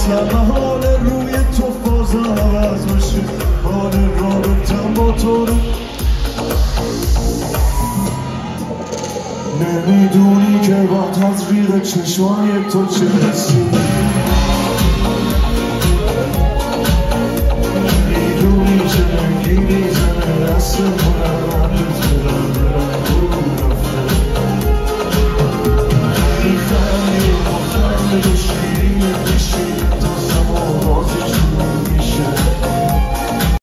واسم حال روی تو فاز عوض بشه حال رابطم با تو رو نمیدونی که با تزریق چشمای تو چه حسی میدونی چه رنگی میزنه دست کنم عبدت برم برو رفته میفهمی گفتم به شیرین پیشی